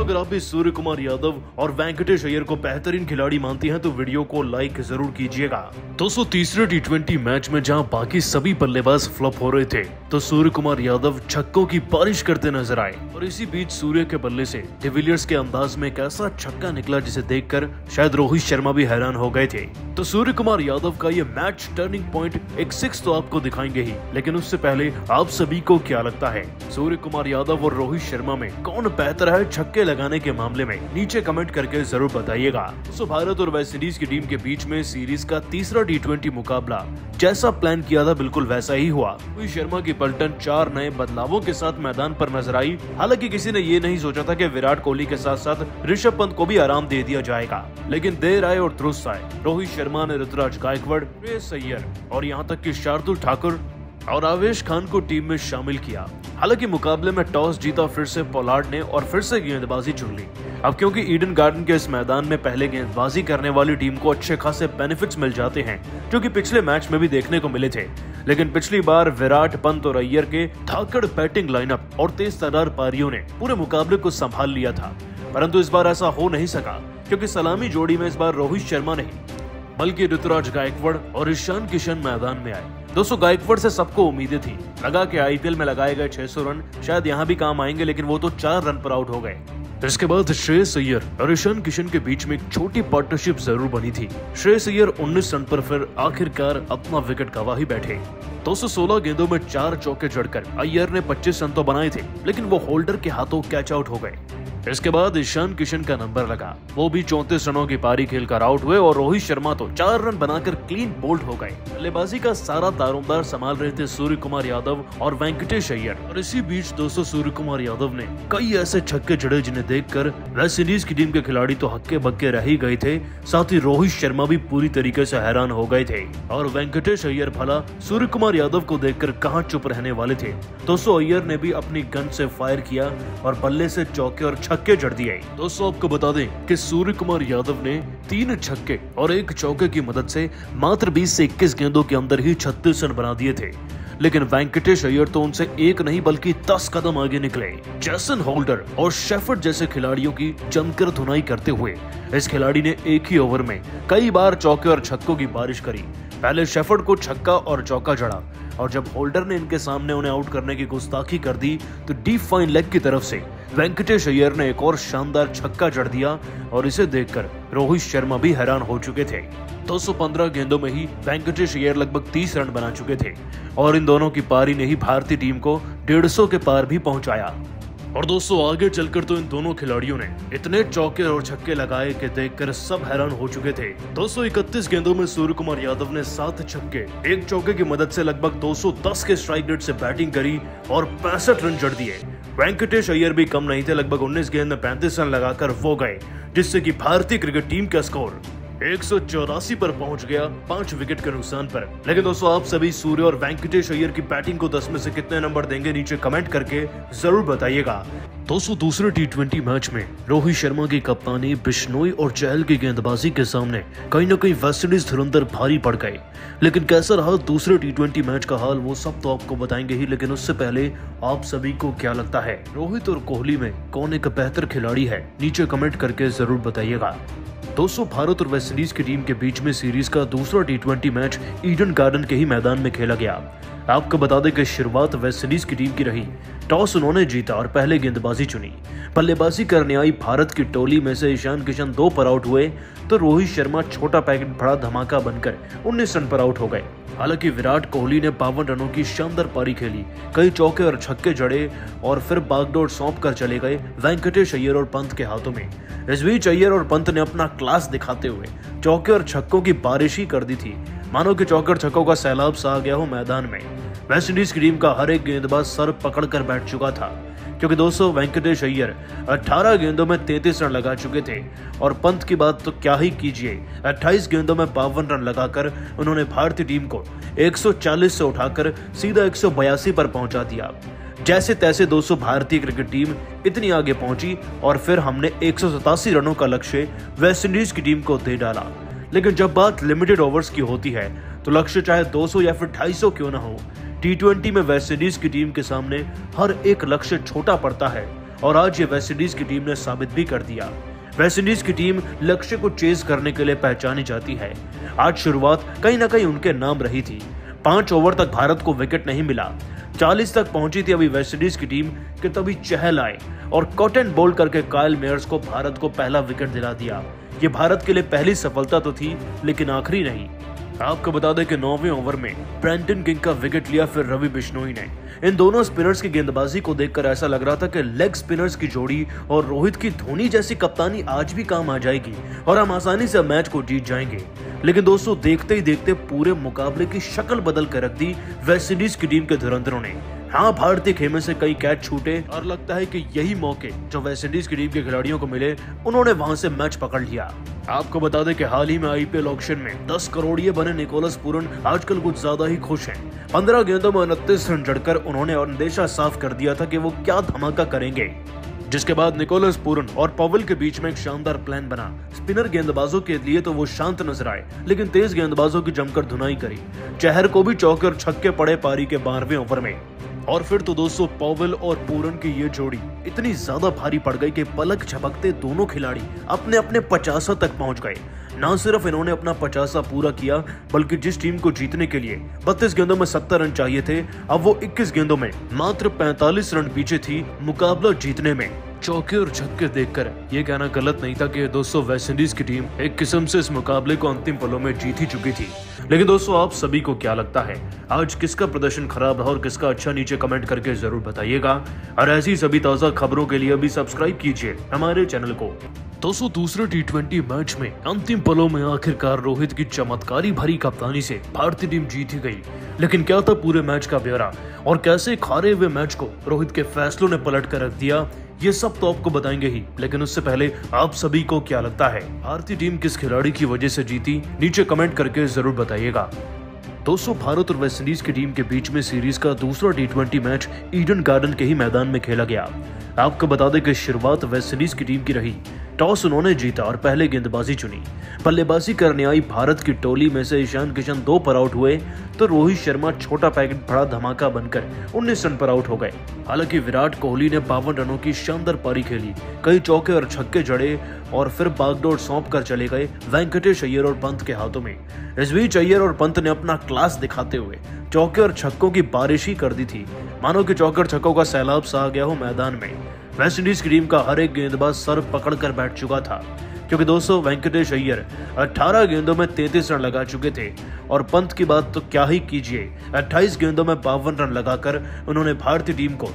अगर आप भी सूर्य कुमार यादव और वेंकटेश अय्यर को बेहतरीन खिलाड़ी मानती हैं तो वीडियो को लाइक जरूर कीजिएगा। दोस्तों, तीसरे टी20 मैच में जहां बाकी सभी बल्लेबाज फ्लॉप हो रहे थे तो सूर्य कुमार यादव छक्कों की बारिश करते नजर आए और इसी बीच सूर्य के बल्ले से डिविलियर्स के अंदाज में एक ऐसा छक्का निकला जिसे देखकर शायद रोहित शर्मा भी हैरान हो गए थे। तो सूर्य कुमार यादव का ये मैच टर्निंग पॉइंट एक 6 तो आपको दिखाएंगे ही, लेकिन उससे पहले आप सभी को क्या लगता है सूर्य कुमार यादव और रोहित शर्मा में कौन बेहतर है छक्के लगाने के मामले में? नीचे कमेंट करके जरूर बताइएगा। तो भारत और वेस्ट इंडीज की टीम के बीच में सीरीज का तीसरा टी20 मुकाबला जैसा प्लान किया था बिल्कुल वैसा ही हुआ। रोहित शर्मा की पलटन 4 नए बदलावों के साथ मैदान पर नजर आई। हालांकि किसी ने ये नहीं सोचा था कि विराट कोहली के साथ साथ ऋषभ पंत को भी आराम दे दिया जाएगा, लेकिन देर आए और दुरुस्त आए। रोहित शर्मा ने ऋतुराज गायकवाड़, श्रेयस अय्यर और यहाँ तक कि शार्दुल ठाकुर और आवेश खान को टीम में शामिल किया। हालांकि मुकाबले में टॉस जीता फिर से पोलार्ड ने और फिर से गेंदबाजी चुन ली। अब क्योंकि ईडन गार्डन के इस मैदान में पहले गेंदबाजी करने वाली टीम को अच्छे खासे बेनिफिट्स मिल जाते हैं, जो कि पिछले मैच में भी देखने को मिले थे। लेकिन पिछली बार विराट, पंत और अय्यर के धाकड़ बैटिंग लाइनअप और तेज तर्रार पारियों ने पूरे मुकाबले को संभाल लिया था, परंतु इस बार ऐसा हो नहीं सका क्योंकि सलामी जोड़ी में इस बार रोहित शर्मा नहीं बल्कि ऋतुराज गायकवाड़ और ईशान किशन मैदान में आए। दोस्तों, गायकवाड़ से सबको उम्मीदें थी, लगा कि आईपीएल में लगाए गए 600 रन शायद यहाँ भी काम आएंगे, लेकिन वो तो 4 रन पर आउट हो गए। इसके बाद श्रेयस अय्यर और ईशान किशन के बीच में एक छोटी पार्टनरशिप जरूर बनी थी। श्रेयस अय्यर 19 रन पर फिर आखिरकार अपना विकेट गंवा ही बैठे। 216 गेंदों में 4 चौके जड़कर अय्यर ने 25 रन तो बनाए थे, लेकिन वो होल्डर के हाथों कैच आउट हो गए। इसके बाद ईशान किशन का नंबर लगा, वो भी 34 रनों की पारी खेलकर आउट हुए और रोहित शर्मा तो 4 रन बनाकर क्लीन बोल्ड हो गए। बल्लेबाजी का सारा दारोमदार संभाल रहे थे सूर्य कुमार यादव और वेंकटेश अय्यर। और इसी बीच दोस्तों, सूर्य कुमार यादव ने कई ऐसे छक्के जड़े जिन्हें देखकर वेस्ट इंडीज की टीम के खिलाड़ी तो हक्के बक्के रह ही गए थे, साथ ही रोहित शर्मा भी पूरी तरीके से हैरान हो गए थे। और वेंकटेश अय्यर भला सूर्य कुमार यादव को देखकर कहां चुप रहने वाले थे। दोस्तों, अय्यर ने भी अपनी गन से फायर किया और बल्ले से चौके और छक्के जड़ दिए। दोस्तों, आपको बता दें कि सूर्य कुमार यादव ने 3 छक्के और 1 चौके की मदद से मात्र 20 से 21 गेंदों के अंदर ही 36 रन बना दिए थे। लेकिन वेंकटेश अय्यर तो उनसे 1 नहीं बल्कि 10 कदम आगे निकले। जैसन होल्डर और शेफर्ड जैसे खिलाड़ियों की जमकर धुनाई करते हुए इस खिलाड़ी ने एक ही ओवर में कई बार चौके और छक्कों की बारिश करी। पहले शेफर्ड को छक्का और चौका जड़ा और जब होल्डर ने इनके सामने उन्हें आउट करने की गुस्ताखी कर दी तो डीप फाइन लेग की तरफ से वेंकटेश अय्यर ने एक और शानदार छक्का जड़ दिया और इसे देखकर रोहित शर्मा भी हैरान हो चुके थे। 215 गेंदों में ही वेंकटेश अय्यर लगभग 30 रन बना चुके थे और इन दोनों की पारी ने ही भारतीय टीम को 150 के पार भी पहुंचाया। और दोस्तों, आगे चलकर तो इन दोनों खिलाड़ियों ने इतने चौके और छक्के लगाए कि देखकर सब हैरान हो चुके थे। 231 गेंदों में सूर्य कुमार यादव ने 7 छक्के, 1 चौके की मदद से लगभग 210 के स्ट्राइक रेट से बैटिंग करी और 65 रन जड़ दिए। वेंकटेश अय्यर भी कम नहीं थे, लगभग 19 गेंद में 35 रन लगाकर वो गए, जिससे कि भारतीय क्रिकेट टीम का स्कोर 184 पर पहुंच गया 5 विकेट के नुकसान पर। लेकिन दोस्तों, आप सभी सूर्य और वेंकटेश अय्यर की बैटिंग को 10 में से कितने नंबर देंगे नीचे कमेंट करके जरूर बताइएगा। दोस्तों, दूसरे टी20 मैच में रोहित शर्मा की कप्तानी, बिश्नोई और चहल की गेंदबाजी के सामने कहीं न कहीं वेस्टइंडीज धुरंधर भारी पड़ गए। लेकिन कैसा रहा दूसरे टी20 मैच का हाल वो सब तो आपको बताएंगे ही, लेकिन उससे पहले आप सभी को क्या लगता है रोहित और कोहली में कौन एक बेहतर खिलाड़ी है? नीचे कमेंट करके जरूर बताइएगा। दोस्तों, भारत और वेस्ट इंडीज की टीम के बीच में सीरीज का दूसरा टी20 मैच ईडन गार्डन के ही मैदान में खेला गया। आपको बता दें कि शुरुआत वेस्ट इंडीज की टीम की रही। टॉस उन्होंने जीता और पहले गेंदबाजी चुनी। बल्लेबाजी करने आई भारत की टोली में से ईशान किशन 2 पर आउट हुए तो रोहित शर्मा छोटा पैकेट बड़ा धमाका बनकर 19 रन पर आउट हो गए। हालांकि विराट कोहली ने 52 रनों की शानदार पारी खेली, कई चौके और छक्के जड़े और फिर बागडोर सौंप कर चले गए वेंकटेश अय्यर और पंत के हाथों में। इस बीच अय्यर और पंत ने अपना क्लास दिखाते हुए चौके और छक्कों की बारिश ही कर दी थी, मानो कि चौके और छक्कों का सैलाब सा आ गया हो मैदान में। वेस्ट इंडीज की टीम का हर एक गेंदबाज सर पकड़कर बैठ चुका था, क्योंकि दोस्तों वेंकटेश अय्यर 18 गेंदों में 33 रन लगा चुके थे और पंत की बात तो क्या ही कीजिए, 28 गेंदों में 52 रन लगाकर उन्होंने भारतीय टीम को 140 से उठाकर सीधा 182 पर पहुंचा दिया। जैसे तैसे दोस्तों भारतीय क्रिकेट टीम इतनी आगे पहुंची और फिर हमने 187 रनों का लक्ष्य वेस्ट इंडीज की टीम को दे डाला। लेकिन जब बात लिमिटेड ओवर्स की होती है तो लक्ष्य चाहे 200 या फिर 250 क्यों ना हो, टी20 में वेस्ट इंडीज की टीम के सामने हर एक लक्ष्य छोटा पड़ता है और आज ये वेस्टइंडीज की टीम ने साबित भी कर दिया। वेस्टइंडीज की टीम लक्ष्य को चेज करने के लिए पहचानी जाती है। आज शुरुआत कहीं ना कहीं उनके नाम रही थी। 5 ओवर तक भारत को विकेट नहीं मिला, 40 तक पहुंची थी अभी वेस्टइंडीज की टीम कि तभी चहल आए और कॉटन बोल्ड करके काइल मेयर्स को भारत को पहला विकेट दिला दिया। ये भारत के लिए पहली सफलता तो थी, लेकिन आखिरी नहीं। आपको बता दें कि 9वें ओवर में ब्रेंटन किंग का विकेट लिया फिर रवि बिश्नोई ने। इन दोनों स्पिनर्स की गेंदबाजी को देखकर ऐसा लग रहा था कि लेग स्पिनर्स की जोड़ी और रोहित की धोनी जैसी कप्तानी आज भी काम आ जाएगी और हम आसानी से मैच को जीत जाएंगे। लेकिन दोस्तों, देखते ही देखते पूरे मुकाबले की शक्ल बदल कर रख दी वेस्टइंडीज की टीम के धुरंधरों ने। हाँ, भारतीय खेमे से कई कैच छूटे और लगता है कि यही मौके जो वेस्टइंडीज की टीम के खिलाड़ियों को मिले, उन्होंने वहां से मैच पकड़ लिया। आपको बता दें कि हाल ही में आईपीएल ऑक्शन में 10 करोड़िये बने निकोलस पूरन आजकल कुछ ज्यादा ही खुश हैं। 15 गेंदों में 29 रन जड़कर उन्होंने अंदेशा साफ कर दिया था कि वो क्या धमाका करेंगे। जिसके बाद निकोलस पूरन और पवेल के बीच में एक शानदार प्लान बना। स्पिनर गेंदबाजों के लिए तो वो शांत नजर आए, लेकिन तेज गेंदबाजों की जमकर धुनाई करी। चहर को भी चौके और छक्के पड़े पारी के 12वें ओवर में। और फिर तो दोस्तों, पवेल और पूरन की ये जोड़ी इतनी ज्यादा भारी पड़ गई कि पलक झपकते दोनों खिलाड़ी अपने अपने 50 तक पहुंच गए। न सिर्फ इन्होंने अपना 50 पूरा किया, बल्कि जिस टीम को जीतने के लिए 32 गेंदों में 70 रन चाहिए थे, अब वो 21 गेंदों में मात्र 45 रन पीछे थी मुकाबला जीतने में। चौके और छक्के देखकर ये कहना गलत नहीं था कि दोस्तों वेस्टइंडीज की टीम एक किस्म से इस मुकाबले को अंतिम पलों में जीत ही चुकी थी। लेकिन दोस्तों, आप सभी को क्या लगता है, आज किसका प्रदर्शन खराब रहा और किसका अच्छा? नीचे कमेंट करके जरूर बताइएगा। और ऐसी सभी ताजा खबरों के लिए अभी सब्सक्राइब कीजिए हमारे चैनल को। दोस्तों, दूसरे T20 मैच में अंतिम पलों में आखिरकार रोहित की चमत्कारी भरी कप्तानी से भारतीय टीम जीत ही गई। लेकिन क्या था पूरे मैच का ब्यौरा और कैसे खारे हुए मैच को रोहित के फैसलों ने पलट कर रख दिया, ये सब तो आपको बताएंगे ही। लेकिन उससे पहले आप सभी को क्या लगता है, भारतीय टीम किस खिलाड़ी की वजह से जीती? नीचे कमेंट करके जरूर बताइएगा। दोस्तों, भारत और वेस्टइंडीज की टीम के बीच में सीरीज का दूसरा T20 मैच ईडन गार्डन के ही मैदान में खेला गया। आपको बता दें कि शुरुआत वेस्टइंडीज की टीम की रही। टॉस उन्होंने जीता और पहले गेंदबाजी चुनी। बल्लेबाजी करने आई भारत की टोली में से ईशान किशन 2 पर आउट हुए, तो रोहित शर्मा छोटा पैकेट बड़ा धमाका बनकर 19 रन पर आउट हो गए। हालांकि विराट कोहली ने 52 रनों की शानदार पारी खेली, कई चौके और छक्के जड़े और फिर बागडोर सौंप कर चले गए वेंकटेश अय्यर और पंत के हाथों में। इस बीच अय्यर और पंत ने अपना क्लास दिखाते हुए चौके और छक्कों की बारिश ही कर दी थी, मानो कि चौके और छक्कों का सैलाब सा आ गया हो मैदान में। वेस्टइंडीज की टीम का हर एक गेंदबाज सर पकड़ कर बैठ चुका था, क्योंकि दोस्तों वेंकटेश अय्यर 18 गेंदों में 33 रन लगा चुके थे और पंत की बात तो क्या ही कीजिए, 28 गेंदों में 52 रन लगाकर उन्होंने भारतीय टीम को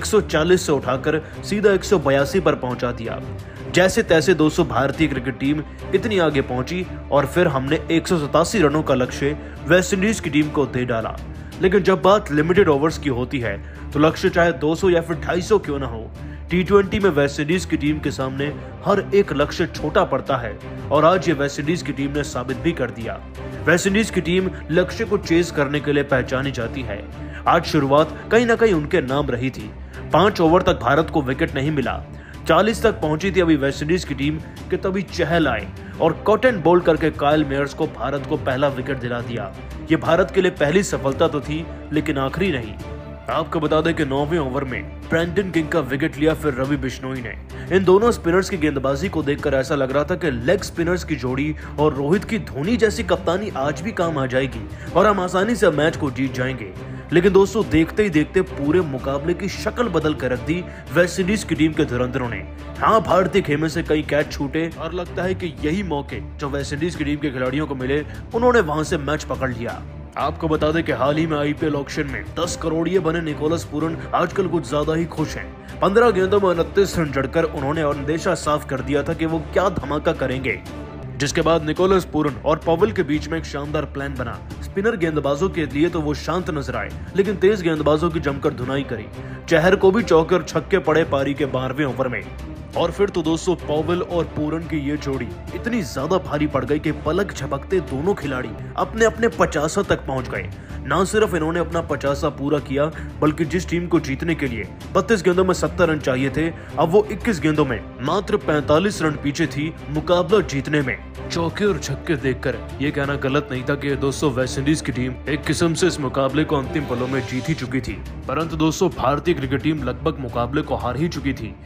140 से उठाकर सीधा 182 पर पहुंचा दिया। जैसे तैसे दोस्तों भारतीय क्रिकेट टीम इतनी आगे पहुंची और फिर हमने 187 रनों का लक्ष्य वेस्टइंडीज की टीम को दे डाला। लेकिन जब बात लिमिटेड ओवर्स की होती है तो लक्ष्य चाहे 200 या फिर 250 क्यों ना हो, T20 में वेस्टइंडीज की टीम के सामने हर एक लक्ष्य छोटा पड़ता है और आज ये वेस्टइंडीज की टीम ने साबित भी कर दिया। वेस्टइंडीज की टीम लक्ष्य को चेज करने के लिए पहचानी जाती है। आज शुरुआत कहीं ना कहीं उनके नाम रही थी। 5 ओवर तक भारत को विकेट नहीं मिला, 40 तक पहुंची थी अभी वेस्टइंडीज की टीम कि तभी चहल आए और कॉटन बोल्ड करके काइल मेयर्स को भारत को पहला विकेट दिला दिया। ये भारत के लिए पहली सफलता तो थी, लेकिन आखिरी नहीं। आपको बता दें कि 9वें ओवर में ब्रेंटन किंग का विकेट लिया फिर रवि बिश्नोई ने। इन दोनों स्पिनर्स की गेंदबाजी को देखकर ऐसा लग रहा था कि लेग स्पिनर्स की जोड़ी और रोहित की धोनी जैसी कप्तानी आज भी काम आ जाएगी और हम आसानी से मैच को जीत जाएंगे। लेकिन दोस्तों, देखते ही देखते पूरे मुकाबले की शक्ल बदल कर रख दी वेस्टइंडीज की टीम के धुरंधरों ने। हाँ, भारतीय खेमे से कई कैच छूटे और लगता है कि यही मौके जो वेस्टइंडीज की टीम के खिलाड़ियों को मिले, उन्होंने वहां से मैच पकड़ लिया। आपको बता दें कि हाल ही में आईपीएल ऑक्शन में 10 करोड़िये बने निकोलस पूरन आजकल कुछ ज्यादा ही खुश हैं। 15 गेंदों में 29 रन जड़कर उन्होंने अंदेशा साफ कर दिया था कि वो क्या धमाका करेंगे। जिसके बाद निकोलस पूरन और पवेल के बीच में एक शानदार प्लान बना। स्पिनर गेंदबाजों के लिए तो वो शांत नजर आए, लेकिन तेज गेंदबाजों की जमकर धुनाई करी। चहर को भी चौके और छक्के पड़े पारी के 12वें ओवर में। और फिर तो दोस्तों, पवेल और पूरन की ये जोड़ी इतनी ज्यादा भारी पड़ गई कि पलक झपकते दोनों खिलाड़ी अपने अपने 50 तक पहुंच गए। न सिर्फ इन्होंने अपना 50 पूरा किया, बल्कि जिस टीम को जीतने के लिए 32 गेंदों में 70 रन चाहिए थे, अब वो 21 गेंदों में मात्र 45 रन पीछे थी मुकाबला जीतने में। चौके और छक्के देखकर ये कहना गलत नहीं था कि दोस्तों वेस्टइंडीज की टीम एक किस्म से इस मुकाबले को अंतिम पलों में जीत ही चुकी थी। परंतु दोस्तों, भारतीय क्रिकेट टीम लगभग मुकाबले को हार ही चुकी थी।